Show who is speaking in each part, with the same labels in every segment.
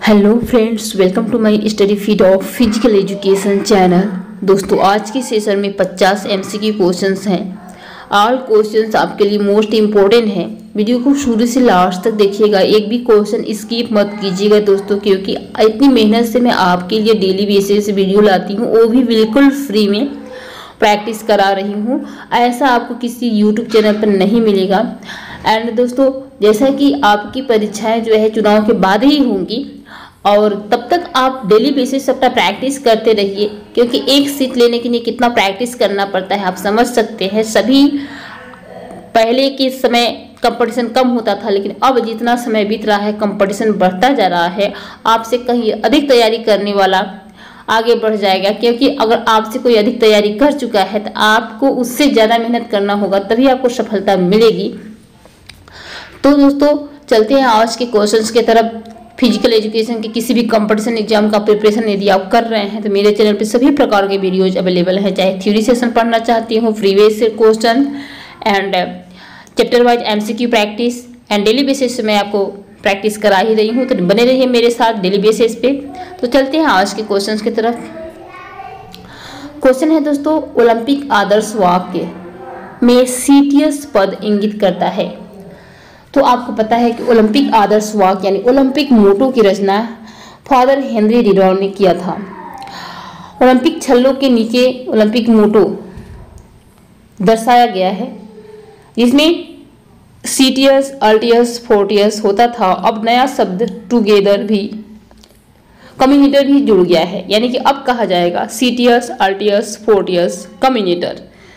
Speaker 1: Hello friends, welcome to my study feed of physical education channel. दोस्तों, आज के session में 50 एमसीक्यू क्वेश्चंस हैं। ऑल क्वेश्चंस आपके लिए मोस्ट इम्पोर्टेंट हैं। वीडियो को शुरू से लास्ट तक देखिएगा, एक भी क्वेश्चन स्किप मत कीजिएगा दोस्तों, क्योंकि इतनी मेहनत से मैं आपके लिए डेली बेसिस वीडियो लाती हूँ, वो भी बिल्कुल फ्री में प्रैक्टिस करा रही हूँ। ऐसा आपको किसी यूट्यूब चैनल पर नहीं मिलेगा। एंड दोस्तों, जैसा कि आपकी परीक्षाएं जो है चुनाव के बाद ही होंगी, और तब तक आप डेली बेसिस अपना प्रैक्टिस करते रहिए, क्योंकि एक सीट लेने के लिए कितना प्रैक्टिस करना पड़ता है आप समझ सकते हैं। सभी पहले के समय कंपटीशन कम होता था, लेकिन अब जितना समय बीत रहा है कंपटीशन बढ़ता जा रहा है। आपसे कहीं अधिक तैयारी करने वाला आगे बढ़ जाएगा, क्योंकि अगर आपसे कोई अधिक तैयारी कर चुका है तो आपको उससे ज़्यादा मेहनत करना होगा, तभी आपको सफलता मिलेगी। तो दोस्तों, चलते हैं आज के क्वेश्चंस की तरफ। फिजिकल एजुकेशन के किसी भी कंपटीशन एग्जाम का प्रिपरेशन यदि आप कर रहे हैं तो मेरे चैनल पे सभी प्रकार के वीडियोज अवेलेबल हैं। चाहे थ्योरी सेशन पढ़ना चाहती हूँ, free base question and chapter wise MCQ practice and daily basis मैं आपको प्रैक्टिस करा ही रही हूँ, तो बने रहिए मेरे साथ डेली बेसिस पे। तो चलते हैं आज के क्वेश्चन की तरफ। क्वेश्चन है दोस्तों, ओलंपिक आदर्श वाक्य में सीटीएस पद इंगित करता है। तो आपको पता है कि ओलंपिक आदर्श वाक्य यानी ओलंपिक मोटो की रचना फादर हेनरी डिडॉन ने किया था। ओलंपिक छल्लों के नीचे ओलंपिक मोटो दर्शाया गया है, जिसमें सीटीएस, अल्टियस, फोर्टियस होता था। अब नया शब्द टुगेदर भी, कम्युनिटर भी जुड़ गया है, यानी कि अब कहा जाएगा सीटीएस, अल्टियस, फोर्टियस, कम्युनिटर,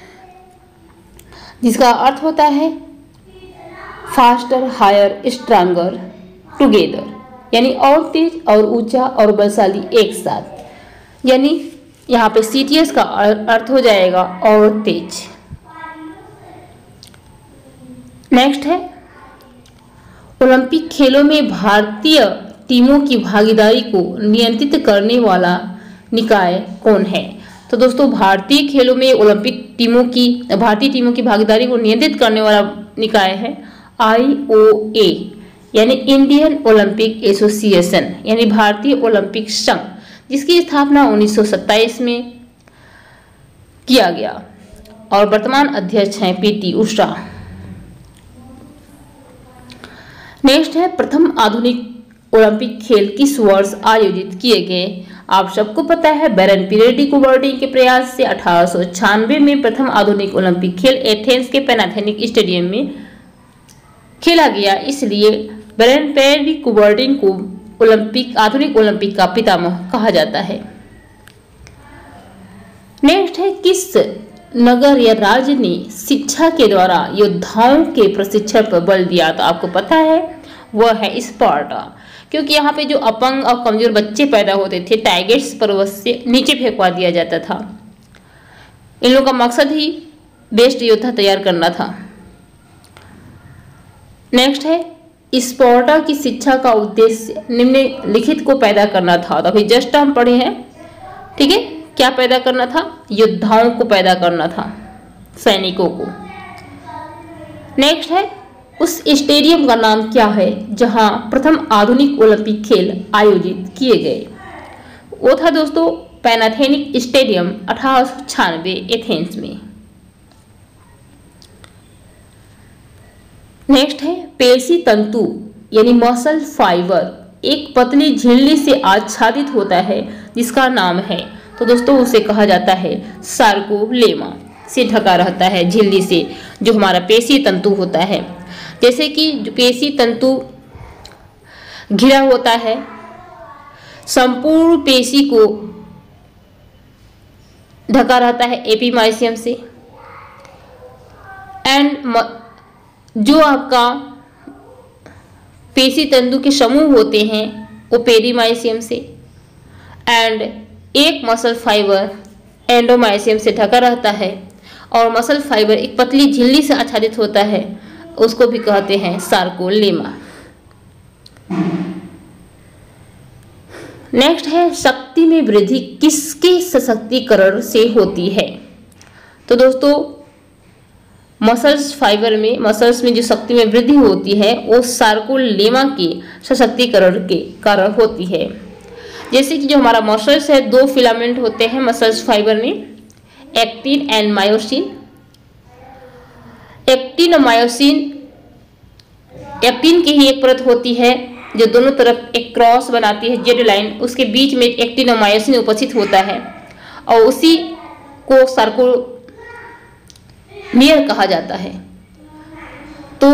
Speaker 1: जिसका अर्थ होता है फास्टर, हायर, स्ट्रांगर, टुगेदर, यानी और तेज और ऊंचा और बलशाली एक साथ। यानी यहाँ पे सीटीएस का अर्थ हो जाएगा और तेज। नेक्स्ट है, ओलंपिक खेलों में भारतीय टीमों की भागीदारी को नियंत्रित करने वाला निकाय कौन है? तो दोस्तों, भारतीय खेलों में ओलंपिक भारतीय टीमों की भागीदारी को नियंत्रित करने वाला निकाय है IOA, यानी इंडियन ओलंपिक एसोसिएशन, यानी भारतीय ओलंपिक संघ, जिसकी स्थापना 1927 में किया गया और वर्तमान अध्यक्ष हैं PT उषा। नेक्स्ट है, प्रथम आधुनिक ओलंपिक खेल किस वर्ष आयोजित किए गए? आप सबको पता है, बैरन पीरे कुबर्टी के प्रयास से 1896 में प्रथम आधुनिक ओलंपिक खेल एथेंस के पैनाथेनिक स्टेडियम में खेला गया। इसलिए बैरन पीरे कुबर्टी को आधुनिक ओलंपिक का पितामह कहा जाता है। नेक्स्ट है, किस नगर या राज्य ने शिक्षा के द्वारा योद्धाओं के प्रशिक्षण पर बल दिया? तो आपको पता है वह है स्पार्टा, क्योंकि यहाँ पे जो अपंग और कमजोर बच्चे पैदा होते थे टाइग्रिस पर्वत से नीचे फेंकवा दिया जाता था। इन लोगों का मकसद ही बेस्ट योद्धा तैयार करना था। नेक्स्ट है, स्पार्टा की शिक्षा का उद्देश्य निम्नलिखित को पैदा करना था। तो अभी जस्ट हम पढ़े हैं, ठीक है, क्या पैदा करना था? योद्धाओं को पैदा करना था, सैनिकों को। नेक्स्ट है, उस स्टेडियम का नाम क्या है जहां प्रथम आधुनिक ओलंपिक खेल आयोजित किए गए? वो था दोस्तों पैनाथेनिक स्टेडियम, 1896 एथेंस में। नेक्स्ट है, पेशी तंतु यानी मसल फाइबर एक पतली झिल्ली से आच्छादित होता है जिसका नाम है, तो दोस्तों उसे कहा जाता है सार्कोलेमा, से ढका रहता है झिल्ली से, जो हमारा पेशी तंतु होता है। जैसे कि जो पेशी तंतु घिरा होता है संपूर्ण पेशी को ढका रहता है एपिमाइसियम से, एंड जो आपका पेशी तंतु के समूह होते हैं वो पेरीमाइसियम से, एंड एक मसल फाइबर एंडोमाइसियम से ढका रहता है, और मसल फाइबर एक पतली झिल्ली से आच्छादित होता है, उसको भी कहते हैं सार्कोलेमा। नेक्स्ट है, शक्ति में वृद्धि किसके सशक्तिकरण से होती है? तो दोस्तों मसल्स फाइबर में, मसल्स में जो शक्ति में वृद्धि होती है वो सार्कोलेमा के सशक्तिकरण के कारण होती है। जैसे कि जो हमारा मसल्स है, दो फिलामेंट होते हैं मसल्स फाइबर में, एक्टिन एंड मायोसिन। एक्टिन और मायोसिन, एक्टिन की ही एक परत होती है जो दोनों तरफ एक क्रॉस बनाती है, जेड लाइन, उसके बीच में एक्टिन और मायोसिन उपस्थित होता है और उसी को सार्कोमियर कहा जाता है। तो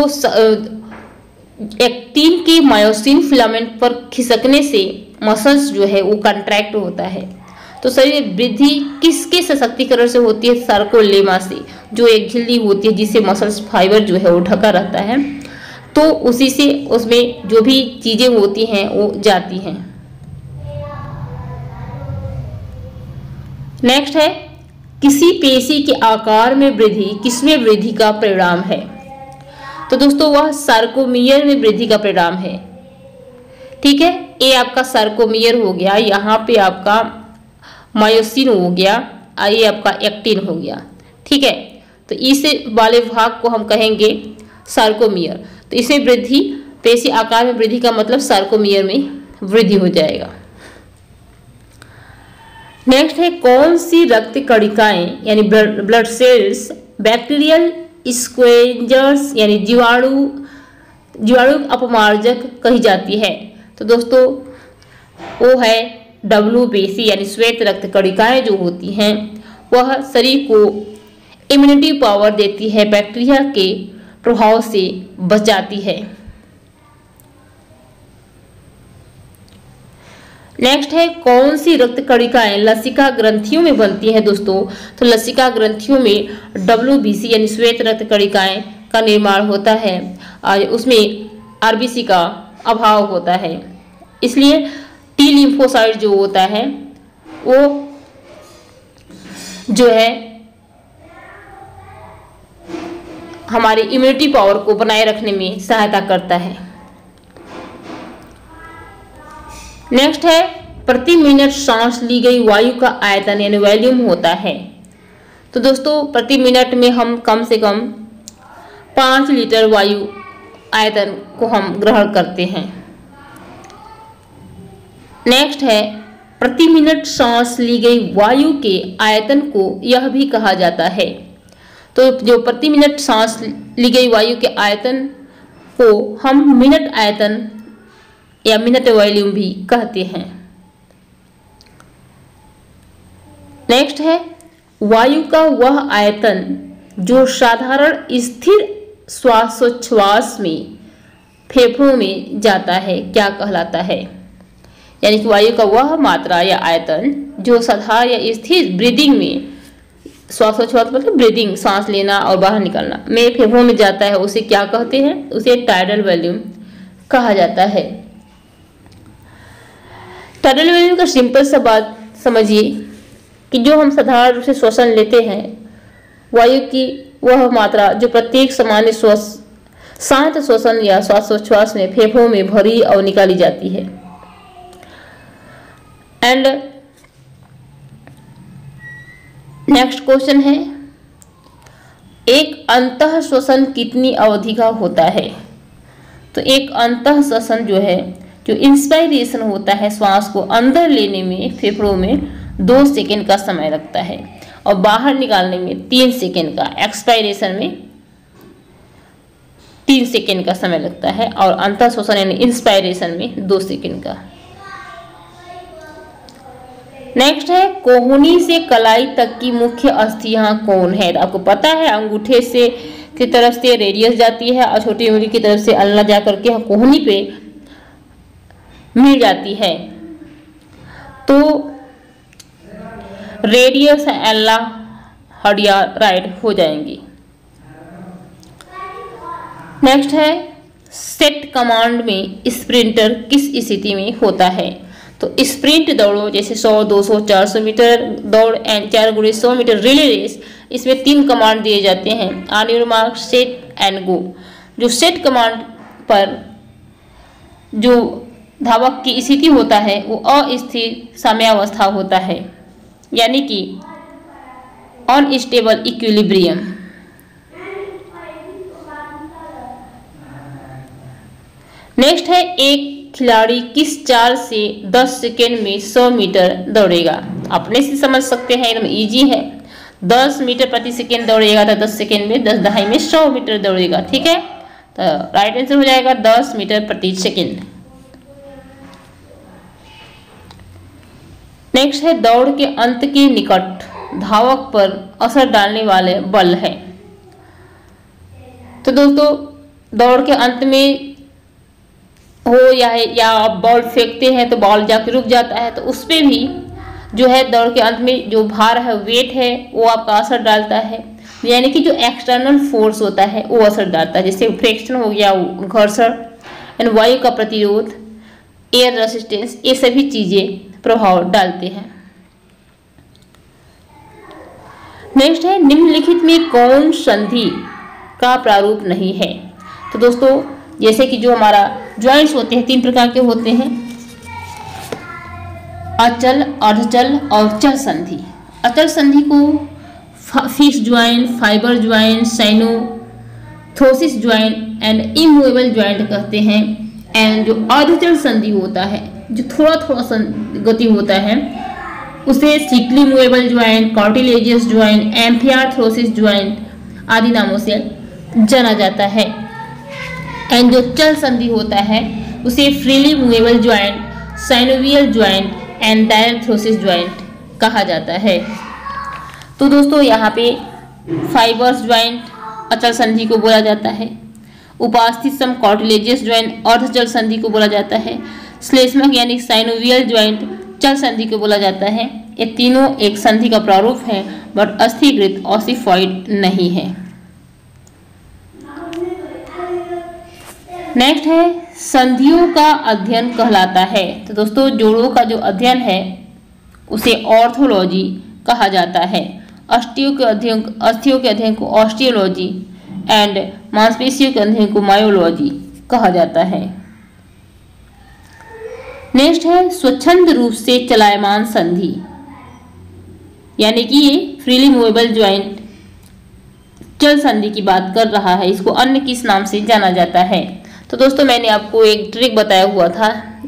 Speaker 1: एक्टिन के मायोसिन फिलामेंट पर खिसकने से मसल्स जो है वो कंट्रैक्ट होता है। तो शरीर वृद्धि किसके सशक्तिकरण से होती है? सार्कोलेमा से, जो एक झिल्ली होती है जिससे मसल्स फाइबर जो है वो ढका रहता है। तो उसी से उसमें जो भी चीजें होती हैं वो जाती हैं। नेक्स्ट है, किसी पेशी के आकार में वृद्धि किसमें वृद्धि का परिणाम है? तो दोस्तों वह सार्कोमियर में वृद्धि का परिणाम है। ठीक है, ये आपका सार्कोमियर हो गया, यहाँ पे आपका मायोसिन हो गया, ये आपका एक्टिन हो गया। ठीक है, तो इस वाले भाग को हम कहेंगे सार्कोमियर। तो इसे वृद्धि, पेशी आकार में वृद्धि का मतलब सार्कोमियर में वृद्धि हो जाएगा। नेक्स्ट है, कौन सी रक्त कणिकाएं यानी ब्लड सेल्स बैक्टीरियल स्क्वेंजर्स यानी जीवाणु अपमार्जक कही जाती है? तो दोस्तों वो है WBC यानी श्वेत रक्त कणिकाएं जो होती हैं वह शरीर को इम्यूनिटी पावर देती है, बैक्टीरिया के प्रभाव से बचाती है। नेक्स्ट है, कौन सी रक्त कणिकाएं लसिका ग्रंथियों में बनती हैं? दोस्तों तो लसिका ग्रंथियों में WBC यानी श्वेत रक्त कणिकाएं का निर्माण होता है और उसमें RBC का अभाव होता है, इसलिए T लिम्फोसाइट जो होता है वो जो है हमारी इम्यूनिटी पावर को बनाए रखने में सहायता करता है। नेक्स्ट है, प्रति मिनट सांस ली गई वायु का आयतन यानी वॉल्यूम होता है। तो दोस्तों प्रति मिनट में हम कम से कम 5 लीटर वायु आयतन को हम ग्रहण करते हैं। नेक्स्ट है, प्रति मिनट सांस ली गई वायु के आयतन को यह भी कहा जाता है। तो जो प्रति मिनट सांस ली गई वायु के आयतन को हम मिनट आयतन या मिनट वॉल्यूम भी कहते हैं। नेक्स्ट है, वायु का वह आयतन जो साधारण स्थिर श्वासोच्छ्वास में फेफड़ों में जाता है क्या कहलाता है? यानी कि वायु का वह मात्रा या आयतन जो साधारण या स्थिर ब्रीदिंग में, श्वासोच्छ्वास मतलब ब्रीदिंग, सांस लेना और बाहर निकलना में फेफड़ों में जाता है, उसे क्या कहते हैं? उसे टाइडल वॉल्यूम कहा जाता है। टाइडल वॉल्यूम का सिंपल सा बात समझिए कि जो हम साधारण रूप से श्वसन लेते हैं, वायु की वह मात्रा जो प्रत्येक सामान्य शांत श्वसन या श्वासोच्छ्वास में फेफड़ों में भरी और निकाली जाती है। एंड नेक्स्ट क्वेश्चन है, एक अंतः श्वसन कितनी अवधि का होता है? तो एक अंतः श्वसन जो है, जो इंस्पायरेशन होता है, श्वास को अंदर लेने में फेफड़ों में 2 सेकेंड का समय लगता है और बाहर निकालने में 3 सेकेंड का, एक्सपायरेशन में 3 सेकेंड का समय लगता है और अंतः श्वसन यानी इंस्पायरेशन में 2 सेकेंड का। नेक्स्ट है, कोहनी से कलाई तक की मुख्य अस्थियां कौन है? आपको पता है अंगूठे से की तरफ से रेडियस जाती है और छोटी उंगली की तरफ से अल्ना जाकर के कोहनी पे मिल जाती है। तो रेडियस अल्ना हड्डियां राइट हो जाएंगी। नेक्स्ट है, सेट कमांड में स्प्रिंटर किस स्थिति में होता है? तो स्प्रिंट दौड़ो जैसे 100, 200, 400 मीटर दौड़ and 4x100 metre relay race, इसमें 3 कमांड दिए जाते हैं, on your mark, set and go. जो सेट कमांड पर जो धावक की स्थिति होता है वो अस्थिर साम्यावस्था होता है, यानी कि अनस्टेबल इक्विलिब्रियम। नेक्स्ट है एक खिलाड़ी किस चाल से 10 सेकेंड में 100 मीटर दौड़ेगा। अपने से समझ सकते हैं, एकदम इजी है। 10 मीटर प्रति सेकेंड दौड़ेगा तो 10 सेकेंड में 10 दहाई में 100 मीटर दौड़ेगा। ठीक है, तो राइट आंसर हो जाएगा 10 मीटर प्रति सेकेंड। नेक्स्ट है दौड़ के अंत के निकट धावक पर असर डालने वाले बल है। तो दोस्तों दौड़ के अंत में हो या आप बॉल फेंकते हैं तो बॉल जाके रुक जाता है, तो उस पर भी जो है दौड़ के अंत में जो भार है, वेट है, वो आपका असर डालता है। यानी कि जो एक्सटर्नल फोर्स होता है वो असर डालता है, जैसे फ्रिक्शन हो गया, घर्षण एंड वायु का प्रतिरोध, एयर रेसिस्टेंस, ये सभी चीजें प्रभाव डालते हैं। नेक्स्ट है निम्नलिखित में कौन संधि का प्रारूप नहीं है। तो दोस्तों जैसे कि जो हमारा ज्वाइंट्स होते हैं 3 प्रकार के होते हैं, अचल, अर्धचल और चल संधि। अचल संधि को fix joint, fibre joint, synarthrosis joint and immovable joint कहते हैं। एंड जो अर्धचल संधि होता है, जो थोड़ा थोड़ा गति होता है, उसे slightly movable joint, cartilaginous joint, amphiarthrosis joint आदि नामों से जाना जाता है। एंड जो चल संधि होता है उसे freely movable joint, synovial joint and diarthrosis joint कहा जाता है। तो दोस्तों यहाँ पे फाइबर्स ज्वाइंट अचल संधि को बोला जाता है, उपास्थित सम कार्टिलेजियस ज्वाइंट अर्धचल संधि को बोला जाता है, श्लेष्मक यानी साइनोवियल ज्वाइंट चल संधि को बोला जाता है। ये तीनों एक संधि का प्रारूप है बट अस्थिकृत ऑसिफाइड नहीं है। नेक्स्ट है संधियों का अध्ययन कहलाता है। तो दोस्तों जोड़ों का जो अध्ययन है उसे ऑर्थोलॉजी कहा जाता है। अस्थियों के अध्ययन को ऑस्टियोलॉजी एंड मांसपेशियों के अध्ययन को मायोलॉजी कहा जाता है। नेक्स्ट है स्वच्छंद रूप से चलायमान संधि, यानी कि ये फ्रीली मूवेबल ज्वाइंट चल संधि की बात कर रहा है। इसको अन्य किस नाम से जाना जाता है। तो दोस्तों मैंने आपको एक ट्रिक बताया हुआ था,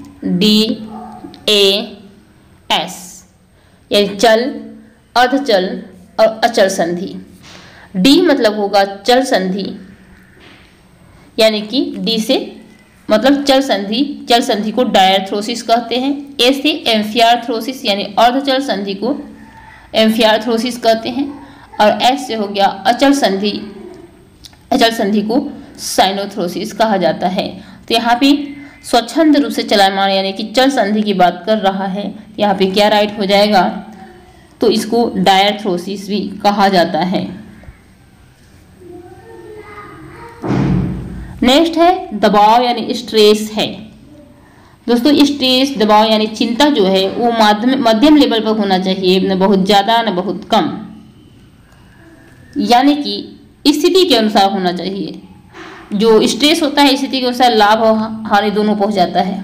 Speaker 1: DAS यानी चल, अर्धचल और अचल संधि। D मतलब होगा चल संधि, यानी कि D से मतलब चल संधि, चल संधि को डायरेक्ट्रोसिस कहते हैं। A से एम्फियार्थ्रोसिस यानी अर्धचल संधि को एम्फियार्थ्रोसिस कहते हैं। और S से हो गया अचल संधि, अचल संधि को साइनोथ्रोसिस कहा जाता है। तो यहाँ पे स्वच्छंद रूप से चलायमान यानी कि चल संधि की बात कर रहा है, यहाँ पे क्या राइट हो जाएगा, तो इसको डायरेक्ट्रोसिस भी कहा जाता है। नेक्स्ट है दबाव यानी स्ट्रेस है। दोस्तों स्ट्रेस, दबाव यानी चिंता जो है वो मध्यम लेवल पर होना चाहिए, न बहुत ज्यादा न बहुत कम, यानी कि स्थिति के अनुसार होना चाहिए। जो स्ट्रेस होता है स्थिति के अनुसार लाभ और हानि दोनों पहुंच जाता है।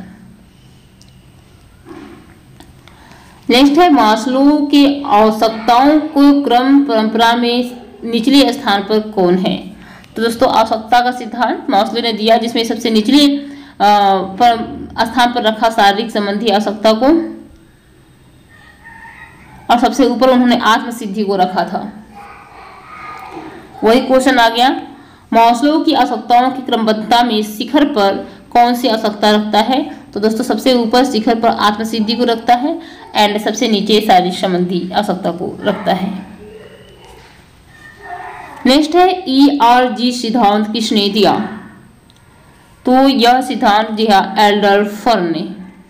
Speaker 1: नेक्स्ट है मास्लो के आवश्यकताओं को क्रम परंपरा में निचले स्थान पर कौन है। तो दोस्तों आवश्यकता का सिद्धांत मास्लो ने दिया, जिसमें सबसे निचले स्थान पर रखा शारीरिक संबंधी आवश्यकता को, और सबसे ऊपर उन्होंने आत्म सिद्धि को रखा था। वही क्वेश्चन आ गया, मास्लो की आवश्यकताओं की क्रमबद्धता में शिखर पर कौन सी आवश्यकता रखता है। तो दोस्तों सबसे ऊपर शिखर पर आत्मसिद्धि को रखता है एंड सबसे नीचे शारीरिक संबंधी आवश्यकता को रखता है। नेक्स्ट है ERG सिद्धांत किसने दिया। तो यह सिद्धांत दिया एल्डरफर्न ने।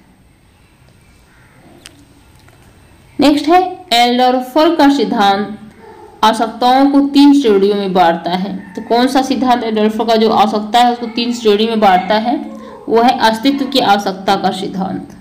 Speaker 1: नेक्स्ट है एल्डरफर्न का सिद्धांत आवश्यकताओं को 3 श्रेणियों में बांटता है। तो कौन सा सिद्धांत एल्डरफर्न का जो आवश्यकता है उसको 3 श्रेणी में बांटता है, वो है अस्तित्व की आवश्यकता का सिद्धांत।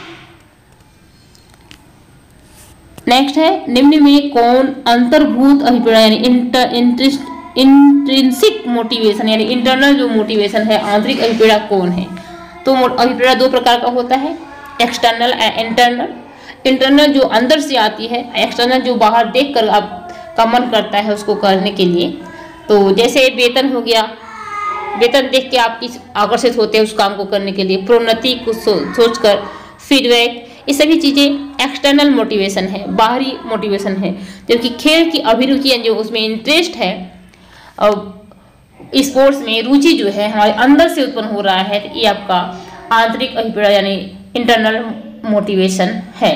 Speaker 1: नेक्स्ट है निम्न में कौन अंतर्भूत अभिप्राय यानी इंट्रिंसिक मोटिवेशन यानी इंटरनल जो मोटिवेशन है, आंतरिक अभिप्रेरणा कौन है। तो अभिप्रेरणा 2 प्रकार का होता है, एक्सटर्नल एंड इंटरनल। इंटरनल जो अंदर से आती है, एक्सटर्नल जो बाहर देखकर आपका मन करता है उसको करने के लिए। तो जैसे वेतन हो गया, वेतन देख के आप किस आकर्षित होते हैं उस काम को करने के लिए, प्रोन्नति को सोचकर, फीडबैक, ये सभी चीजें एक्सटर्नल मोटिवेशन है, बाहरी मोटिवेशन है। जबकि खेल की अभिरुचि जो उसमें इंटरेस्ट है और स्पोर्ट्स में रुचि जो है हमारे अंदर से उत्पन्न हो रहा है, ये आपका आंतरिक अभिप्रेरणा यानी इंटरनल मोटिवेशन है।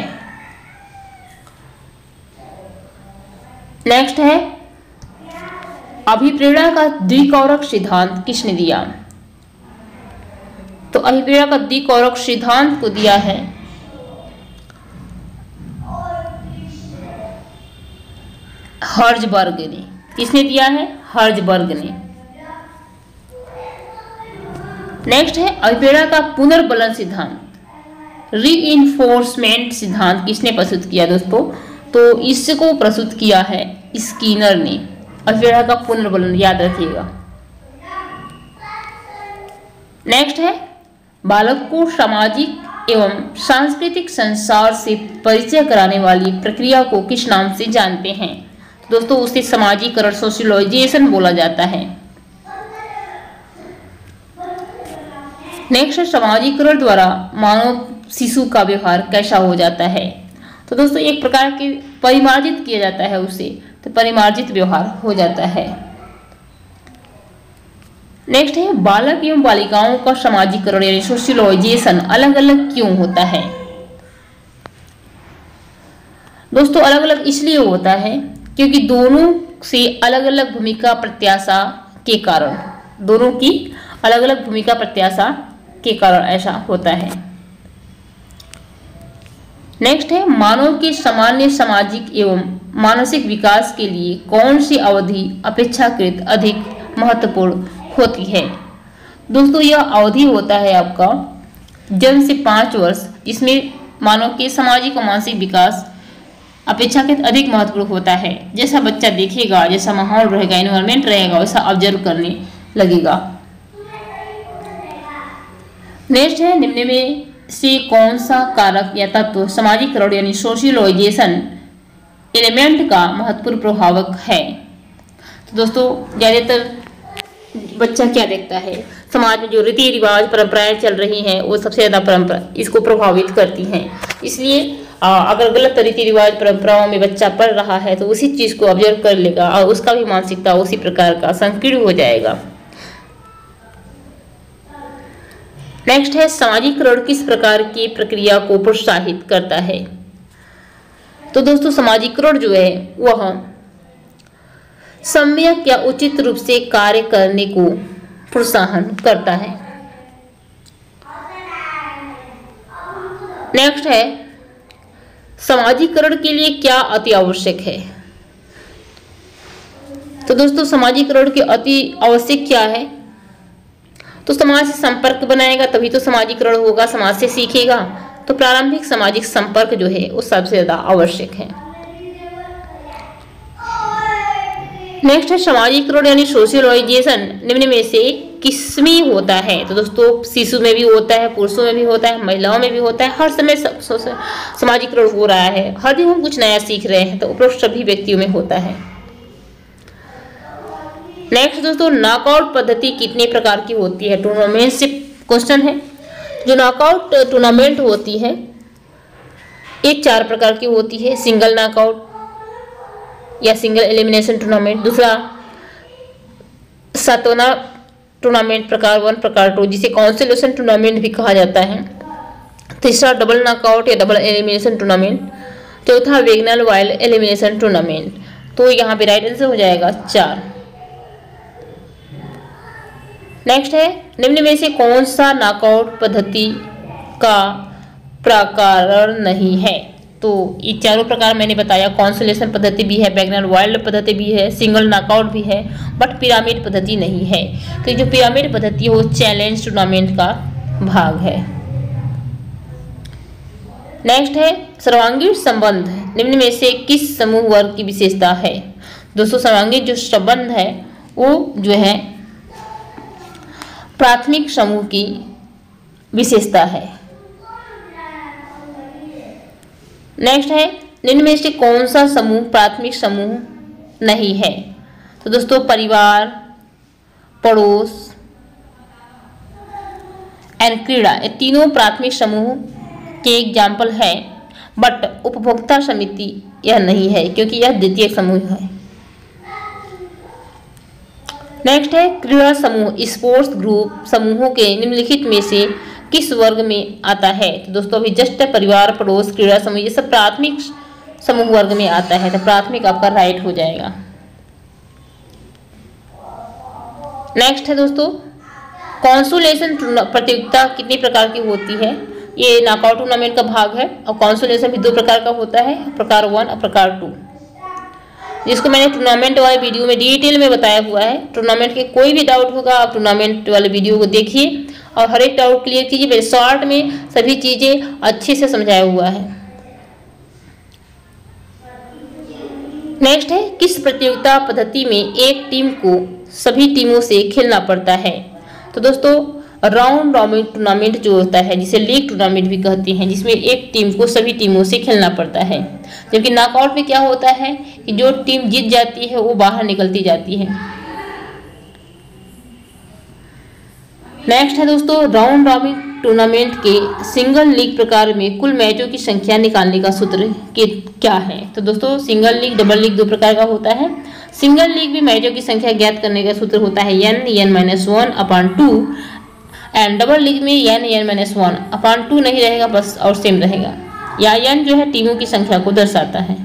Speaker 1: नेक्स्ट है अभिप्रेरणा का द्विकारक सिद्धांत किसने दिया? तो अभिप्रेरणा का द्विकारक सिद्धांत को दिया है हर्ज़बर्ग ने। किसने दिया है? हर्ज़बर्ग ने। नेक्स्ट है अभिप्रेरणा का पुनर्बलन सिद्धांत, रीइंफोर्समेंट सिद्धांत किसने प्रस्तुत किया दोस्तों? तो इसको प्रस्तुत किया है स्किनर ने। अभिप्रेरणा का पुनर्बलन याद रखिएगा। नेक्स्ट है बालक को सामाजिक एवं सांस्कृतिक संसार से परिचय कराने वाली प्रक्रिया को किस नाम से जानते हैं? दोस्तों उसे समाजीकरण, सोशलाइजेशन बोला जाता है। नेक्स्ट है समाजीकरण द्वारा मानव शिशु का व्यवहार कैसा हो जाता है? तो दोस्तों एक प्रकार के परिमार्जित किया जाता है उसे, तो परिमार्जित व्यवहार हो जाता है। नेक्स्ट है बालक एवं बालिकाओं का समाजीकरण यानी सोशलाइजेशन अलग अलग क्यों होता है? दोस्तों अलग अलग इसलिए होता है क्योंकि दोनों से अलग अलग भूमिका प्रत्याशा के कारण, दोनों की अलग अलग भूमिका प्रत्याशा के कारण ऐसा होता है। नेक्स्ट है मानव के सामान्य सामाजिक एवं मानसिक विकास के लिए कौन सी अवधि अपेक्षाकृत अधिक महत्वपूर्ण होती है? दोस्तों यह अवधि होता है आपका जन्म से 5 वर्ष, जिसमें मानव के सामाजिक और मानसिक विकास अपेक्षाकृत अधिक महत्वपूर्ण होता है। जैसा बच्चा देखेगा, जैसा माहौल रहेगा, एनवायरमेंट रहेगा, वैसा ऑब्जर्व करने लगेगा। नेक्स्ट है निम्न में से कौन सा कारक या तत्व समाजीकरण यानी सोशलाइजेशन एलिमेंट का महत्वपूर्ण प्रभावक है? तो दोस्तों ज्यादातर बच्चा क्या देखता है, समाज में जो रीति रिवाज परंपराएं चल रही हैं वो सबसे ज्यादा परंपरा इसको प्रभावित करती हैं। इसलिए अगर गलत रीति रिवाज परंपराओं में बच्चा पढ़ रहा है तो उसी चीज को ऑब्जर्व कर लेगा और उसका भी मानसिकता उसी प्रकार का संकीर्ण हो जाएगा। नेक्स्ट है समाजीकरण किस प्रकार की प्रक्रिया को प्रोत्साहित करता है? तो दोस्तों समाजीकरण जो है वह सम्यक या उचित रूप से कार्य करने को प्रोत्साहन करता है। नेक्स्ट है समाजीकरण के लिए क्या अति आवश्यक है? तो दोस्तों समाजीकरण के अति आवश्यक क्या है? तो समाज से संपर्क बनाएगा तभी तो समाजीकरण होगा, समाज से सीखेगा। तो प्रारंभिक सामाजिक संपर्क जो है वो सबसे ज्यादा आवश्यक है। नेक्स्ट है समाजीकरण यानी सोशलाइजेशन निम्न में से किसमें होता है? तो दोस्तों शिशु में भी होता है, पुरुषों में भी होता है, महिलाओं में भी होता है। हर समय समाजीकरण हो रहा है, हर दिन हम कुछ नया सीख रहे हैं, तो उपरोक्त सभी व्यक्तियों में होता है। नेक्स्ट दोस्तों नॉकआउट पद्धति कितने प्रकार की होती है? टूर्नामेंट से क्वेश्चन है। जो नॉकआउट टूर्नामेंट होती है ये 4 प्रकार की होती है। सिंगल नॉकआउट या सिंगल एलिमिनेशन टूर्नामेंट, दूसरा सातोना टूर्नामेंट प्रकार 1 प्रकार 2 जिसे कॉन्सोलेशन टूर्नामेंट भी कहा जाता है, तीसरा डबल नॉकआउट या डबल एलिमिनेशन टूर्नामेंट, चौथा वेगनल वाइल्ड एलिमिनेशन टूर्नामेंट। तो यहाँ पे राइट आंसर हो जाएगा 4। नेक्स्ट है निम्न में से कौन सा नॉकआउट पद्धति का प्रकार नहीं है? तो ये चारों प्रकार मैंने बताया, कॉन्सोलेशन पद्धति भी है, वेगनल वाइल्ड पद्धति भी है, सिंगल नॉकआउट भी है, बट पिरामिड पद्धति नहीं है। तो जो पिरामिड पद्धति है वो चैलेंज टूर्नामेंट का भाग है। नेक्स्ट है सर्वांगीण संबंध निम्न में से किस समूह वर्ग की विशेषता है? दोस्तों सर्वांगीण जो संबंध है वो जो है प्राथमिक समूह की विशेषता है। नेक्स्ट है निम्न में से कौन सा समूह प्राथमिक समूह नहीं है? तो दोस्तों परिवार, पड़ोस, एंड क्रीड़ा, ये तीनों प्राथमिक समूह के एग्जाम्पल है, बट उपभोक्ता समिति यह नहीं है क्योंकि यह द्वितीय समूह है। नेक्स्ट है क्रीड़ा समूह, स्पोर्ट्स ग्रुप समूहों के निम्नलिखित में से किस वर्ग में आता है? तो दोस्तों अभी जस्ट परिवार, पड़ोस, क्रीड़ा समूह ये सब प्राथमिक समूह वर्ग में आता है, तो प्राथमिक आपका राइट हो जाएगा। नेक्स्ट है दोस्तों कॉन्सोलेशन प्रतियोगिता कितने प्रकार की होती है? ये नॉकआउट टूर्नामेंट का भाग है और कॉन्सोलेशन भी 2 प्रकार का होता है, प्रकार 1 और प्रकार 2, जिसको मैंने टूर्नामेंट वाले वीडियो में डिटेल में बताया हुआ है। टूर्नामेंट के कोई भी डाउट होगा आप टूर्नामेंट वाले वीडियो को देखिए और हर एक डाउट क्लियर कीजिए। मेरे शॉर्ट में सभी चीज़ें अच्छे से समझाया हुआ है। नेक्स्ट है किस प्रतियोगिता पद्धति में एक टीम को सभी टीमों से खेलना पड़ता है? तो दोस्तों राउंड रॉबिन टूर्नामेंट जो होता है, जिसे लीग टूर्नामेंट भी कहते हैं, जिसमें एक टीम को सभी टीमों से खेलना पड़ता है। जबकि नॉकआउट में क्या होता है कि जो टीम जीत जाती है वो बाहर निकलती जाती है। नेक्स्ट है दोस्तों राउंड रॉबिन टूर्नामेंट के सिंगल लीग प्रकार में कुल मैचों की संख्या निकालने का सूत्र क्या है? तो दोस्तों सिंगल लीग, डबल लीग 2 प्रकार का होता है। सिंगल लीग में मैचों की संख्या ज्ञात करने का सूत्र होता है n(n-1/2) एंड डबल लीग में n(n-1/2) नहीं रहेगा, बस और सेम रहेगा। या n जो है टीमों की संख्या को दर्शाता है।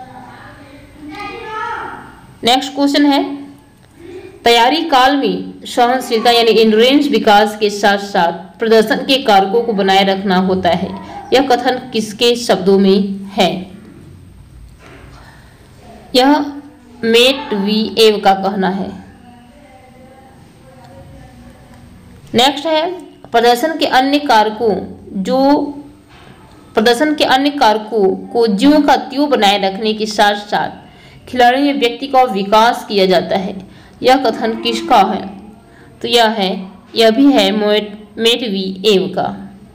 Speaker 1: नेक्स्ट क्वेश्चन है तैयारी काल में सहनशीलता यानी एंड्योरेंस विकास के साथ साथ प्रदर्शन के कारकों को बनाए रखना होता है। यह कथन किसके शब्दों में है? यह मेटवीएव का कहना है। नेक्स्ट है प्रदर्शन के अन्य कारकों को ज्यों का त्यों बनाए रखने के साथ साथ खिलाड़ी में व्यक्ति का विकास किया जाता है। यह कथन किसका है? तो यह भी है मेटवीएव का।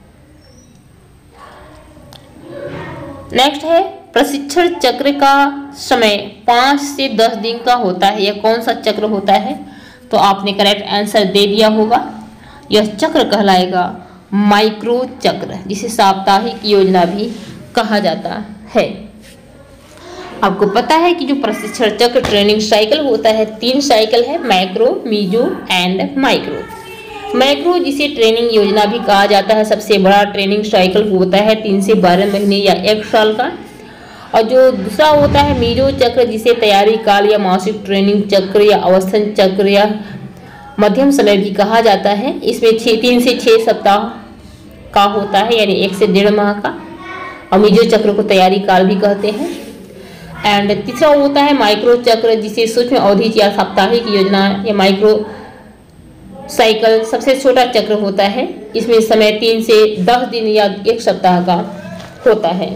Speaker 1: नेक्स्ट है प्रशिक्षण चक्र का समय 5 से 10 दिन का होता है। यह कौन सा चक्र होता है? तो आपने करेक्ट आंसर दे दिया होगा। यह चक्र कहलाएगा माइक्रो चक्र, जिसे साप्ताहिक योजना भी कहा जाता है। आपको पता है कि जो प्रशिक्षण चक्र ट्रेनिंग साइकिल होता है 3 साइकिल है, macro, meso and micro. Macro जिसे ट्रेनिंग योजना भी कहा जाता है, सबसे बड़ा ट्रेनिंग साइकिल होता है 3 से 12 महीने या 1 साल का। और जो दूसरा होता है मीजो चक्र, जिसे तैयारी काल या मासिक ट्रेनिंग चक्र या अवस्थन चक्र या मध्यम समय भी कहा जाता है। इसमें 3 से 6 सप्ताह का होता है, यानी 1 से 1.5 माह का। और मीजो चक्र को तैयारी काल भी कहते हैं। एंड तीसरा होता है माइक्रो चक्र, जिसे सूक्ष्म अवधि या साप्ताहिक योजना या माइक्रो साइकिल सबसे छोटा चक्र होता है। इसमें समय 3 से 10 दिन या 1 सप्ताह का होता है।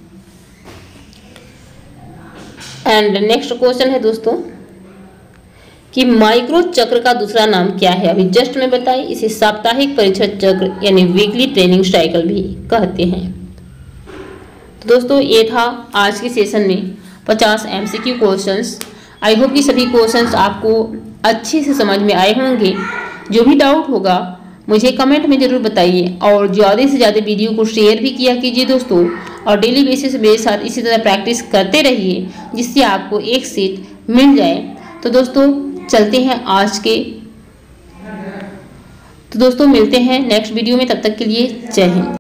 Speaker 1: एंड नेक्स्ट क्वेश्चन है दोस्तों कि माइक्रो चक्र का दूसरा नाम क्या है? अभी जस्ट मैं बताई, इसे साप्ताहिक परीक्षण चक्र यानी वीकली ट्रेनिंग साइकिल भी कहते हैं। तो दोस्तों ये था आज के सेशन में 50 MCQ क्वेश्चंस। आई होप कि सभी क्वेश्चंस आपको अच्छे से समझ में आए होंगे। जो भी डाउट होगा मुझे कमेंट में ज़रूर बताइए और ज़्यादा से ज़्यादा वीडियो को शेयर भी किया कीजिए दोस्तों। और डेली बेसिस मेरे साथ इसी तरह प्रैक्टिस करते रहिए, जिससे आपको एक सीट मिल जाए। तो दोस्तों चलते हैं आज के, तो दोस्तों मिलते हैं नेक्स्ट वीडियो में। तब तक के लिए जय हिंद।